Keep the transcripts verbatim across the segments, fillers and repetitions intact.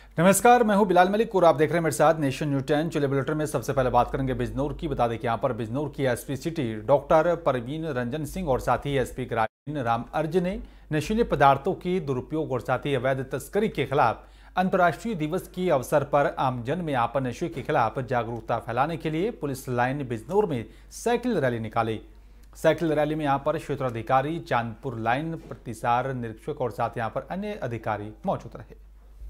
नमस्कार, मैं हूं बिलाल मलिक और आप देख रहे हैं मेरे साथ नेशन न्यूज टेन। चलिए बुलेटिन में सबसे पहले बात करेंगे बिजनौर की। बता दें कि यहां पर बिजनौर की SP city doctor Parveen Ranjan Singh और साथ ही एसपी ग्रामीण राम अर्ज ने नशीले पदार्थों की दुरुपयोग और साथ ही अवैध तस्करी के खिलाफ अंतर्राष्ट्रीय दिवस के अवसर पर आमजन में आपन नशे के खिलाफ जागरूकता फैलाने के लिए पुलिस लाइन बिजनौर में साइकिल रैली निकाली। साइकिल रैली में यहां पर क्षेत्राधिकारी, चांदपुर लाइन प्रतिसार निरीक्षक और साथ यहां पर अन्य अधिकारी मौजूद रहे।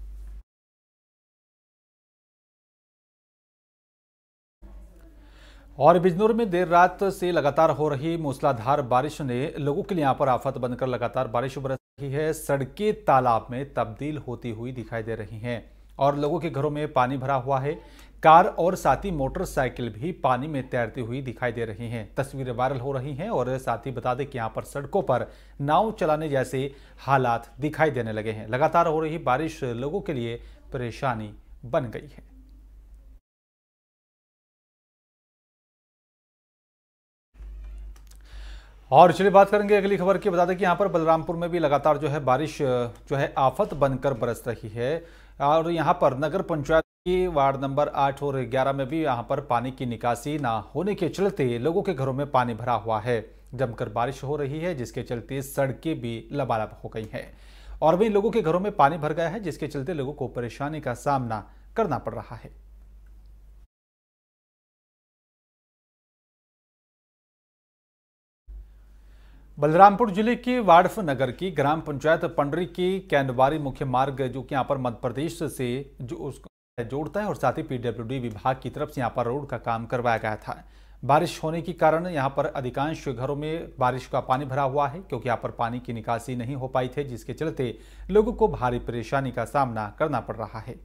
और बिजनौर में देर रात से लगातार हो रही मूसलाधार बारिश ने लोगों के लिए यहां पर आफत बनकर लगातार बारिश बरस रही है। सड़कें तालाब में तब्दील होती हुई दिखाई दे रही हैं और लोगों के घरों में पानी भरा हुआ है। कार और साथ ही मोटरसाइकिल भी पानी में तैरती हुई दिखाई दे रही हैं। तस्वीरें वायरल हो रही हैं और साथ ही बता दें कि यहां पर सड़कों पर नाव चलाने जैसे हालात दिखाई देने लगे हैं। लगातार हो रही बारिश लोगों के लिए परेशानी बन गई है। और चलिए बात करेंगे अगली खबर की। बता दें कि यहाँ पर बलरामपुर में भी लगातार जो है बारिश जो है आफत बनकर बरस रही है और यहाँ पर नगर पंचायत की वार्ड नंबर आठ और ग्यारह में भी यहाँ पर पानी की निकासी ना होने के चलते लोगों के घरों में पानी भरा हुआ है। जमकर बारिश हो रही है जिसके चलते सड़कें भी लबालब हो गई हैं और वहीं लोगों के घरों में पानी भर गया है जिसके चलते लोगों को परेशानी का सामना करना पड़ रहा है। बलरामपुर जिले के वाड़फ नगर की ग्राम पंचायत पंडरी की कैंडवारी मुख्य मार्ग जो कि यहाँ पर मध्य प्रदेश से जो उसको जोड़ता है और साथ ही पीडब्ल्यूडी विभाग की तरफ से यहाँ पर रोड का काम करवाया गया था। बारिश होने के कारण यहाँ पर अधिकांश घरों में बारिश का पानी भरा हुआ है क्योंकि यहाँ पर पानी की निकासी नहीं हो पाई थी जिसके चलते लोगों को भारी परेशानी का सामना करना पड़ रहा है।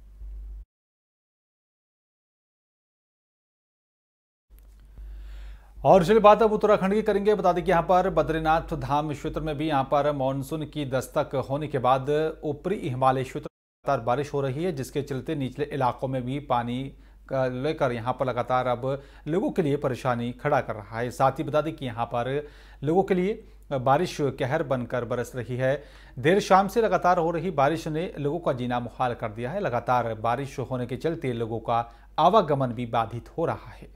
और चलिए बात अब उत्तराखंड की करेंगे। बता दें कि यहाँ पर बद्रीनाथ धाम क्षेत्र में भी यहाँ पर मानसून की दस्तक होने के बाद ऊपरी हिमालय क्षेत्र में लगातार बारिश हो रही है जिसके चलते निचले इलाकों में भी पानी लेकर यहाँ पर लगातार अब लोगों के लिए परेशानी खड़ा कर रहा है। साथ ही बता दें कि यहाँ पर लोगों के लिए बारिश कहर बनकर बरस रही है। देर शाम से लगातार हो रही बारिश ने लोगों का जीना मुहाल कर दिया है। लगातार बारिश होने के चलते लोगों का आवागमन भी बाधित हो रहा है।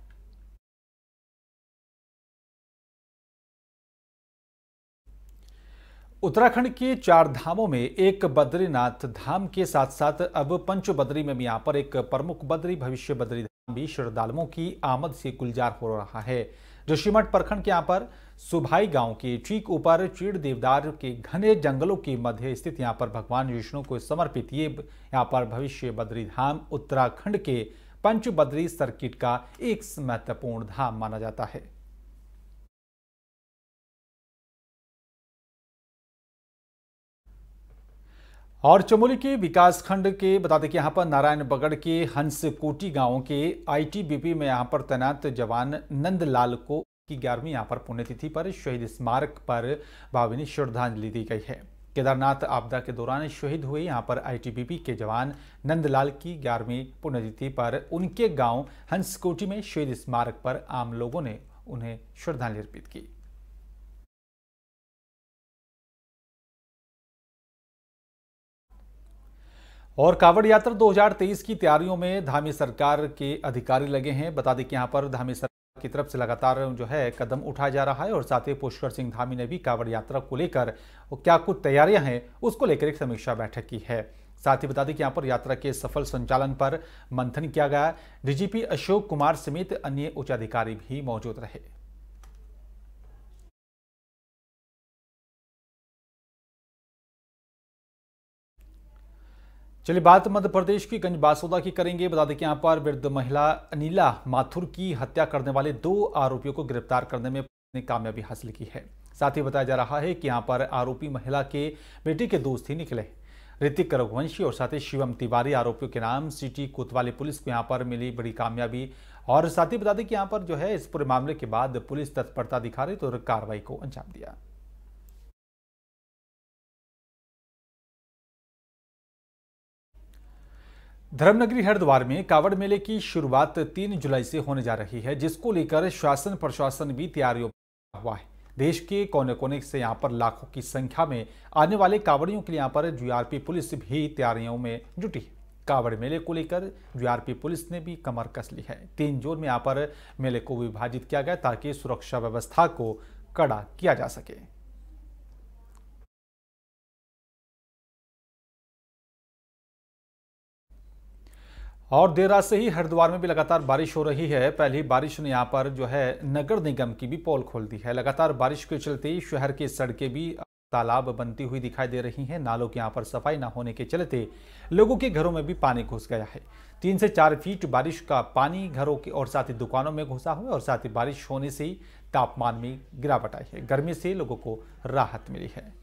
उत्तराखंड के चार धामों में एक बद्रीनाथ धाम के साथ साथ अब पंच बद्री में भी यहाँ पर एक प्रमुख बद्री भविष्य बद्री धाम भी श्रद्धालुओं की आमद से गुलजार हो रहा है। जोशीमठ प्रखंड के यहाँ पर सुभाई गांव के ठीक ऊपर चीड़ देवदार के घने जंगलों के मध्य स्थित यहाँ पर भगवान विष्णु को समर्पित ये यहाँ पर भविष्य बद्री धाम उत्तराखंड के पंच बद्री सर्किट का एक महत्वपूर्ण धाम माना जाता है। और चमोली के विकास खंड के बता दें कि यहाँ पर नारायण बगड़ के हंसकोटी गांव के आईटीबीपी में यहाँ पर तैनात जवान नंदलाल को की ग्यारहवीं यहाँ पर पुण्यतिथि पर शहीद स्मारक पर भावभीनी श्रद्धांजलि दी गई है। केदारनाथ आपदा के दौरान शहीद हुए यहाँ पर आईटीबीपी के जवान नंदलाल की ग्यारहवीं पुण्यतिथि पर उनके गाँव हंसकोटी में शहीद स्मारक पर आम लोगों ने उन्हें श्रद्धांजलि अर्पित की। और कांवड़ यात्रा दो हज़ार तेईस की तैयारियों में धामी सरकार के अधिकारी लगे हैं। बता दें कि यहां पर धामी सरकार की तरफ से लगातार जो है कदम उठाया जा रहा है और साथ ही पुष्कर सिंह धामी ने भी कांवड़ यात्रा को लेकर क्या कुछ तैयारियां हैं उसको लेकर एक समीक्षा बैठक की है। साथ ही बता दें कि यहाँ पर यात्रा के सफल संचालन पर मंथन किया गया। डीजीपी अशोक कुमार समेत अन्य उच्च अधिकारी भी मौजूद रहे। चलिए बात मध्य प्रदेश की गंजबासौदा की करेंगे। बता दें कि यहाँ पर वृद्ध महिला अनिला माथुर की हत्या करने वाले दो आरोपियों को गिरफ्तार करने में ने कामयाबी हासिल की है। साथ ही बताया जा रहा है कि यहाँ पर आरोपी महिला के बेटे के दोस्त ही निकले। ऋतिक रघुवंशी और साथ ही शिवम तिवारी आरोपियों के नाम सिटी कोतवाली पुलिस को यहाँ पर मिली बड़ी कामयाबी। और साथ ही बता दें कि यहाँ पर जो है इस पूरे मामले के बाद पुलिस तत्परता दिखा रही तो कार्रवाई को अंजाम दिया। धर्मनगरी हरिद्वार में कावड़ मेले की शुरुआत तीन जुलाई से होने जा रही है जिसको लेकर शासन प्रशासन भी तैयारियों में हुआ है। देश के कोने कोने से यहाँ पर लाखों की संख्या में आने वाले कांवड़ियों के लिए यहाँ पर जीआरपी पुलिस भी तैयारियों में जुटी है। कांवड़ मेले को लेकर जीआरपी पुलिस ने भी कमर कस ली है। तीन जोन में यहाँ पर मेले को विभाजित किया गया ताकि सुरक्षा व्यवस्था को कड़ा किया जा सके। और देर रात से ही हरिद्वार में भी लगातार बारिश हो रही है। पहली बारिश ने यहाँ पर जो है नगर निगम की भी पोल खोल दी है। लगातार बारिश के चलते शहर की सड़कें भी तालाब बनती हुई दिखाई दे रही हैं। नालों के यहाँ पर सफाई न होने के चलते लोगों के घरों में भी पानी घुस गया है। तीन से चार फीट बारिश का पानी घरों के और साथ ही दुकानों में घुसा हुआ और साथ ही बारिश होने से तापमान में गिरावट आई है। गर्मी से लोगों को राहत मिली है।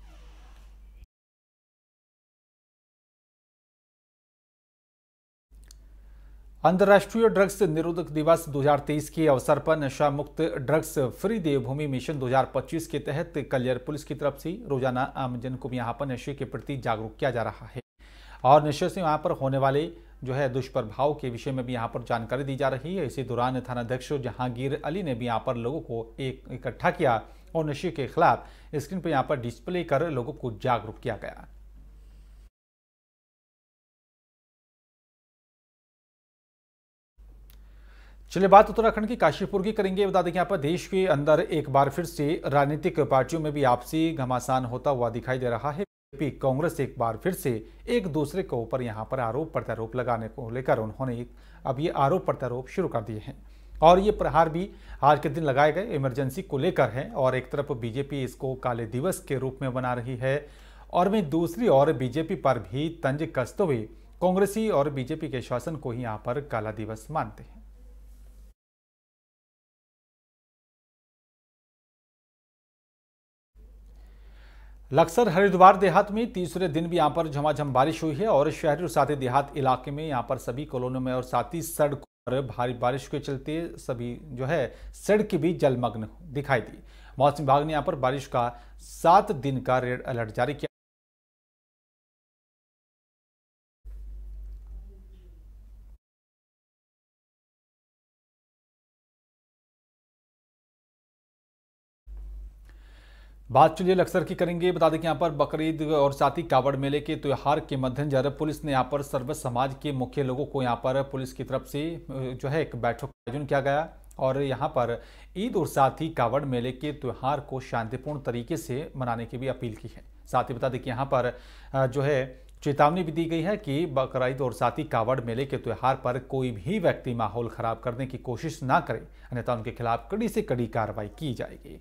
अंतर्राष्ट्रीय ड्रग्स निरोधक दिवस दो हज़ार तेईस के अवसर पर नशा मुक्त ड्रग्स फ्री देवभूमि मिशन दो हज़ार पच्चीस के तहत कलियर पुलिस की तरफ से रोजाना आमजन को भी यहाँ पर नशे के प्रति जागरूक किया जा रहा है और नशे से यहाँ पर होने वाले जो है दुष्प्रभाव के विषय में भी यहाँ पर जानकारी दी जा रही है। इसी दौरान थानाध्यक्ष जहांगीर अली ने भी यहाँ पर लोगों को एक इकट्ठा किया और नशे के खिलाफ स्क्रीन पर यहाँ पर डिस्प्ले कर लोगों को जागरूक किया गया। चलिए बात उत्तराखंड की काशीपुर की करेंगे। बता दें कि यहाँ पर देश के अंदर एक बार फिर से राजनीतिक पार्टियों में भी आपसी घमासान होता हुआ दिखाई दे रहा है। बीजेपी कांग्रेस एक बार फिर से एक दूसरे के ऊपर यहाँ पर आरोप प्रत्यारोप लगाने को लेकर उन्होंने अब ये आरोप प्रत्यारोप शुरू कर दिए हैं और ये प्रहार भी आज के दिन लगाए गए इमरजेंसी को लेकर है। और एक तरफ बीजेपी इसको काले दिवस के रूप में बना रही है और वहीं दूसरी ओर बीजेपी पर भी तंज कसते हुए कांग्रेसी और बीजेपी के शासन को ही यहाँ पर काला दिवस मानते हैं। लक्सर हरिद्वार देहात में तीसरे दिन भी यहाँ पर झमाझम बारिश हुई है और शहरी और साथ ही देहात इलाके में यहाँ पर सभी कॉलोनियों में और साथ ही सड़कों पर भारी बारिश के चलते सभी जो है सड़क भी जलमग्न दिखाई दी। मौसम विभाग ने यहाँ पर बारिश का सात दिन का रेड अलर्ट जारी किया। बात चलिए लक्सर की करेंगे। बता दें कि यहाँ पर बकरीद और साथ ही कावड़ मेले के त्योहार के मद्देनजर पुलिस ने यहाँ पर सर्व समाज के मुख्य लोगों को यहाँ पर पुलिस की तरफ से जो है एक बैठक का आयोजन किया गया और यहाँ पर ईद और साथ ही कावड़ मेले के त्योहार को शांतिपूर्ण तरीके से मनाने की भी अपील की है। साथ ही बता दें कि यहाँ पर जो है चेतावनी भी दी गई है कि बकरीद और साथ ही कावड़ मेले के त्योहार पर कोई भी व्यक्ति माहौल खराब करने की कोशिश ना करे, अन्यथा उनके खिलाफ कड़ी से कड़ी कार्रवाई की जाएगी।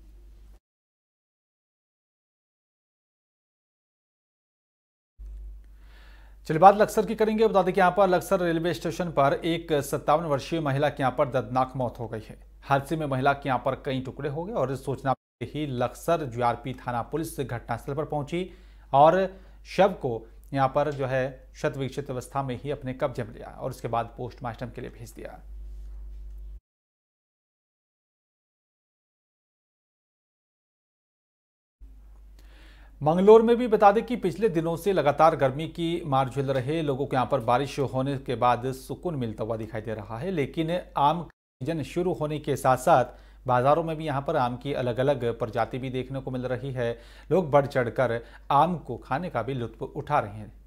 चलिए बात लक्सर की करेंगे। बता दें कि यहाँ पर लक्सर रेलवे स्टेशन पर एक सत्तावन वर्षीय महिला की यहाँ पर दर्दनाक मौत हो गई है। हादसे में महिला के यहाँ पर कई टुकड़े हो गए और इस सूचना पर ही लक्सर जीआरपी थाना पुलिस घटनास्थल पर पहुंची और शव को यहाँ पर जो है क्षत विक्षत अवस्था में ही अपने कब्जे में लिया और उसके बाद पोस्टमार्टम के लिए भेज दिया। मंगलोर में भी बता दें कि पिछले दिनों से लगातार गर्मी की मार झेल रहे लोगों को यहाँ पर बारिश होने के बाद सुकून मिलता हुआ दिखाई दे रहा है। लेकिन आम का सीजन शुरू होने के साथ साथ बाजारों में भी यहाँ पर आम की अलग अलग प्रजाति भी देखने को मिल रही है। लोग बढ़ चढ़कर आम को खाने का भी लुत्फ उठा रहे हैं।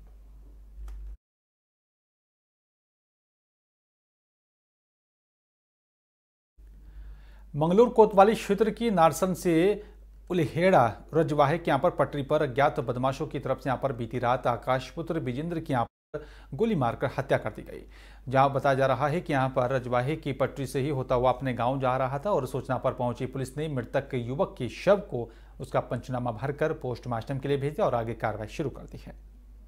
मंगलोर कोतवाली क्षेत्र की नारसन से उल्हेड़ा रजवाहे के यहाँ पर पटरी पर अज्ञात बदमाशों की तरफ से यहाँ पर बीती रात आकाशपुत्र विजेंद्र की यहाँ पर गोली मारकर हत्या कर दी गई। जहां बताया जा रहा है कि यहाँ पर रजवाहे की पटरी से ही होता हुआ अपने गांव जा रहा था और सूचना पर पहुंची पुलिस ने मृतक युवक के शव को उसका पंचनामा भरकर पोस्टमार्टम के लिए भेजा और आगे कार्रवाई शुरू कर दी है।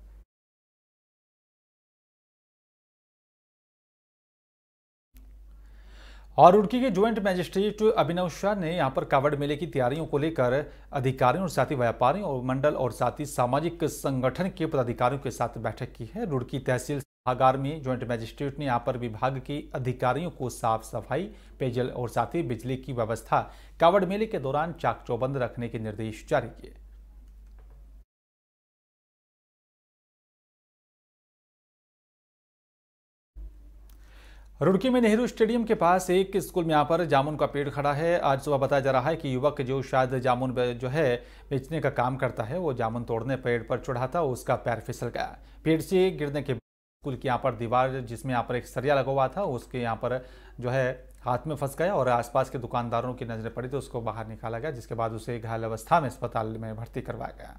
और रुड़की के ज्वाइंट मजिस्ट्रेट अभिनव शाह ने यहां पर कावड़ मेले की तैयारियों को लेकर अधिकारियों और साथ ही व्यापारियों और मंडल और साथ ही सामाजिक संगठन के पदाधिकारियों के साथ बैठक की है। रुड़की तहसील सभागार में ज्वाइंट मजिस्ट्रेट ने यहां पर विभाग के अधिकारियों को साफ सफाई, पेयजल और साथ ही बिजली की व्यवस्था कावड़ मेले के दौरान चाक चौबंद रखने के निर्देश जारी किए। रुड़की में नेहरू स्टेडियम के पास एक स्कूल में यहाँ पर जामुन का पेड़ खड़ा है। आज सुबह बताया जा रहा है कि युवक जो शायद जामुन जो है बेचने का काम करता है, वो जामुन तोड़ने पेड़ पर चढ़ा था, उसका पैर फिसल गया। पेड़ से गिरने के बाद स्कूल की यहाँ पर दीवार, जिसमें यहाँ पर एक सरिया लगा हुआ था, उसके यहाँ पर जो है हाथ में फंस गया और आसपास के दुकानदारों की नजरें पड़ी तो उसको बाहर निकाला गया, जिसके बाद उसे घायल अवस्था में अस्पताल में भर्ती करवाया गया।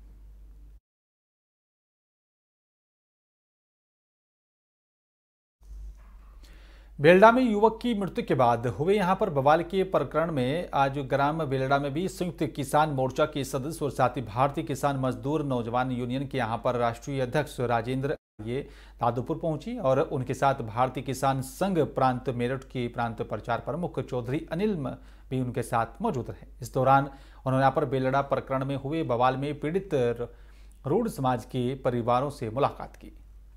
बेलडा में युवक की मृत्यु के बाद हुए यहां पर बवाल के प्रकरण में आज ग्राम बेलडा में भी संयुक्त किसान मोर्चा के सदस्य और साथ ही भारतीय किसान मजदूर नौजवान यूनियन के यहां पर राष्ट्रीय अध्यक्ष राजेंद्र ये दादुपुर पहुंची और उनके साथ भारतीय किसान संघ प्रांत मेरठ के प्रांत प्रचार प्रमुख चौधरी अनिल भी उनके साथ मौजूद रहे। इस दौरान उन्होंने यहाँ पर बेलडा प्रकरण में हुए बवाल में पीड़ित रूढ़ समाज के परिवारों से मुलाकात की।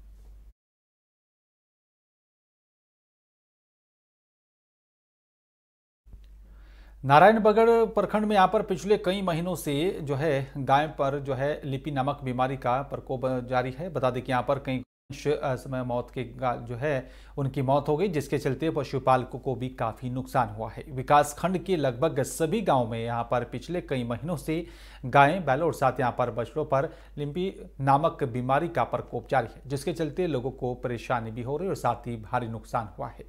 नारायणबगड़ प्रखंड में यहाँ पर पिछले कई महीनों से जो है गाय पर जो है लिपि नामक बीमारी का प्रकोप जारी है। बता दें कि यहाँ पर कई समय मौत के जो है उनकी मौत हो गई, जिसके चलते पशुपालकों को भी काफी नुकसान हुआ है। विकास खंड के लगभग सभी गांवों में यहाँ पर पिछले कई महीनों से गायें, बैलों और साथ यहाँ पर बछड़ों पर लिपि नामक बीमारी का प्रकोप जारी है, जिसके चलते लोगों को परेशानी भी हो रही है और साथ ही भारी नुकसान हुआ है।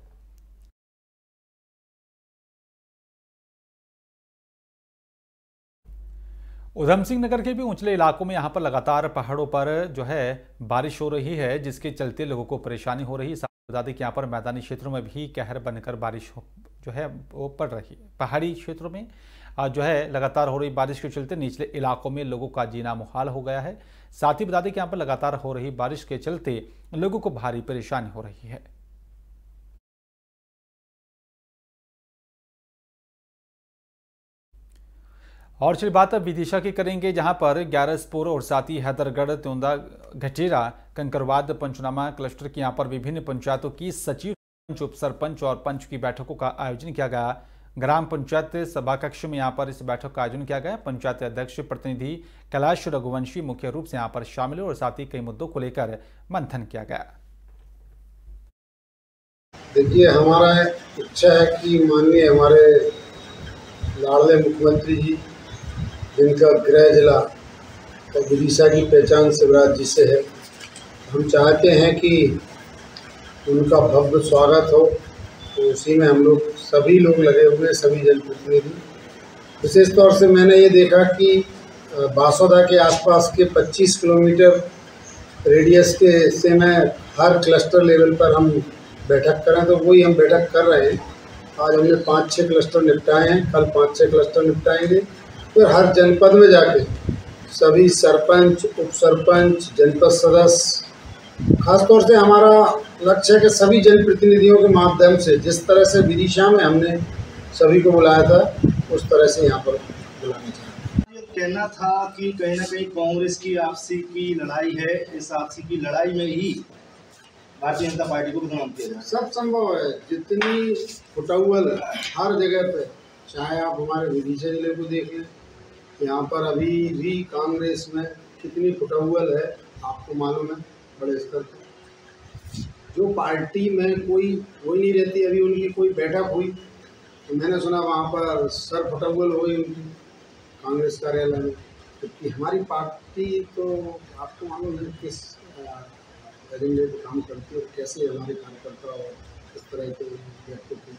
उधम सिंह नगर के भी ऊंचले इलाकों में यहाँ पर लगातार पहाड़ों पर जो है बारिश हो रही है, जिसके चलते लोगों को परेशानी हो रही है। बता दें कि यहाँ पर मैदानी क्षेत्रों में भी कहर बनकर बारिश जो है वो पड़ रही है। पहाड़ी क्षेत्रों में जो है लगातार हो रही बारिश के चलते निचले इलाकों में लोगों का जीना मुहाल हो गया है। साथ ही बता दें कि यहाँ पर लगातार हो रही बारिश के चलते लोगों को भारी परेशानी हो रही है। और चलिए बात अब विदिशा की करेंगे, जहां पर ग्यारसपुर और साथ ही हैदरगढ़, त्योंदा, घटेरा, कंकरवाद, पंचनामा क्लस्टर की यहां पर विभिन्न पंचायतों की सचिव, पंच, उप सरपंच और पंच की बैठकों का आयोजन किया गया। ग्राम पंचायत सभा कक्ष में यहां पर इस बैठक का आयोजन किया गया। पंचायत अध्यक्ष प्रतिनिधि कैलाश रघुवंशी मुख्य रूप से यहां पर शामिल हुए और साथ ही कई मुद्दों को लेकर मंथन किया गया। देखिए, हमारा इच्छा है कि माननीय हमारे लाडले मुख्यमंत्री जी, जिनका गृह जिला और विदिशा की पहचान शिवराज जी से है, हम चाहते हैं कि उनका भव्य स्वागत हो। तो उसी में हम लोग सभी लोग लगे हुए हैं, सभी जनप्रतिनिधि। विशेष तौर से मैंने ये देखा कि बासोदा के आसपास के पच्चीस किलोमीटर रेडियस के से में हर क्लस्टर लेवल पर हम बैठक करें, तो वही हम बैठक कर रहे हैं। आज हमने पाँच छः क्लस्टर निपटाए हैं, कल पाँच छः क्लस्टर निपटाएंगे। फिर हर जनपद में जाके सभी सरपंच, उप सरपंच, जनपद सदस्य, खासतौर से हमारा लक्ष्य है कि सभी जनप्रतिनिधियों के माध्यम से जिस तरह से विदिशा में हमने सभी को बुलाया था, उस तरह से यहाँ पर बुलाना चाहते हैं। कहना था कि कहीं ना कहीं कांग्रेस की आपसी की लड़ाई है, इस आपसी की लड़ाई में ही भारतीय जनता पार्टी को बदनाम किया जाए। सब संभव है, जितनी फुटौल हर जगह पे, चाहे आप हमारे विदिशा जिले को देख लें, यहाँ पर अभी भी कांग्रेस में कितनी फुटौल है आपको मालूम है, बड़े स्तर पर। जो पार्टी में कोई कोई नहीं रहती, अभी उनकी कोई बैठक हुई तो मैंने सुना वहाँ पर सर फुटौल हुई उनकी कांग्रेस कार्यालय में। क्योंकि हमारी पार्टी तो आपको मालूम है किस एजेंडे पर काम करती है और कैसे हमारे कार्यकर्ता और इस तरह के व्यक्ति।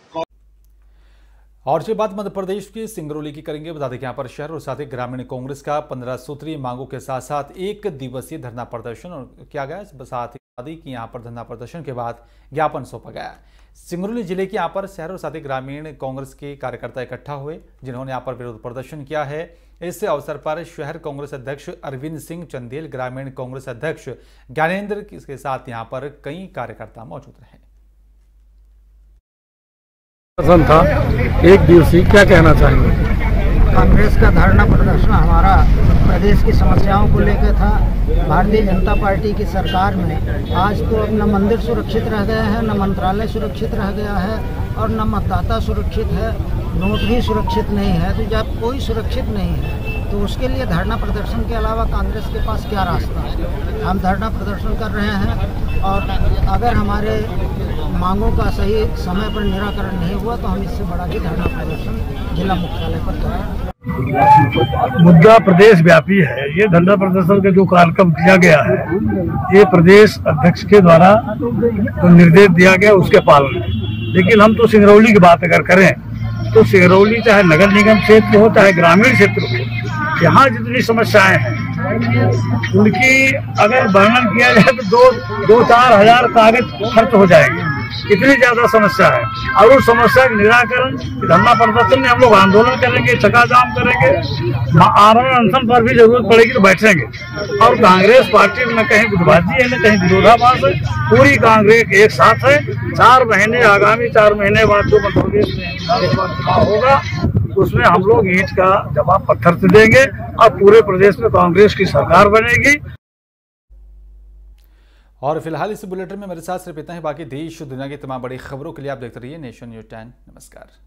और ये बात मध्य प्रदेश के सिंगरौली की करेंगे। बता दें कि यहाँ पर शहर और साथ ही ग्रामीण कांग्रेस का पंद्रह सूत्रीय मांगों के साथ साथ एक दिवसीय धरना प्रदर्शन किया गया। साथ ही कि यहाँ पर धरना प्रदर्शन के बाद ज्ञापन सौंपा गया। सिंगरौली जिले के यहाँ पर शहर और साथ ही ग्रामीण कांग्रेस के कार्यकर्ता इकट्ठा हुए, जिन्होंने यहाँ पर विरोध प्रदर्शन किया है। इस अवसर पर शहर कांग्रेस अध्यक्ष अरविंद सिंह चंदेल, ग्रामीण कांग्रेस अध्यक्ष ज्ञानेंद्र के साथ यहाँ पर कई कार्यकर्ता मौजूद रहे। था एक दिवसीय, क्या कहना चाहेंगे? कांग्रेस का धरना प्रदर्शन हमारा प्रदेश की समस्याओं को लेकर था। भारतीय जनता पार्टी की सरकार में आज तो अब न मंदिर सुरक्षित रह गए हैं, न मंत्रालय सुरक्षित रह गया है और न मतदाता सुरक्षित है, नोट भी सुरक्षित नहीं है। तो जब कोई सुरक्षित नहीं है तो उसके लिए धरना प्रदर्शन के अलावा कांग्रेस के पास क्या रास्ता है? हम धरना प्रदर्शन कर रहे हैं और अगर हमारे मांगों का सही समय पर निराकरण नहीं हुआ तो हम इससे बड़ा ही धरना प्रदर्शन जिला मुख्यालय पर करेंगे। मुद्दा प्रदेश व्यापी है। ये धरना प्रदर्शन का जो कार्यक्रम किया गया है, ये प्रदेश अध्यक्ष के द्वारा तो निर्देश दिया गया उसके पालन में। लेकिन हम तो सिंगरौली की बात अगर करें तो सिंगरौली चाहे नगर निगम क्षेत्र हो चाहे ग्रामीण क्षेत्र हो, यहाँ जितनी समस्याएं हैं उनकी अगर वर्णन किया जाए तो दो दो चार हजार कागज खर्च हो जाएंगे, इतनी ज्यादा समस्या है। और उस समस्या के निराकरण धरना प्रदर्शन में हम लोग आंदोलन करेंगे, चक्का जाम करेंगे, आमरण अनशन पर भी जरूरत पड़ेगी तो बैठेंगे। और कांग्रेस पार्टी में न कहीं गुटबाजी है न कहीं विरोधाभास है, पूरी कांग्रेस एक साथ है। चार महीने आगामी चार महीने बाद जो मध्य प्रदेश में चुनाव होगा उसमें हम लोग ईंट का जवाब पत्थर से देंगे और पूरे प्रदेश में कांग्रेस की सरकार बनेगी। और फिलहाल इस बुलेटिन में मेरे साथ सिर्फ इतना ही। बाकी देश दुनिया की तमाम बड़ी खबरों के लिए आप देखते रहिए नेशन न्यूज़ टेन। नमस्कार।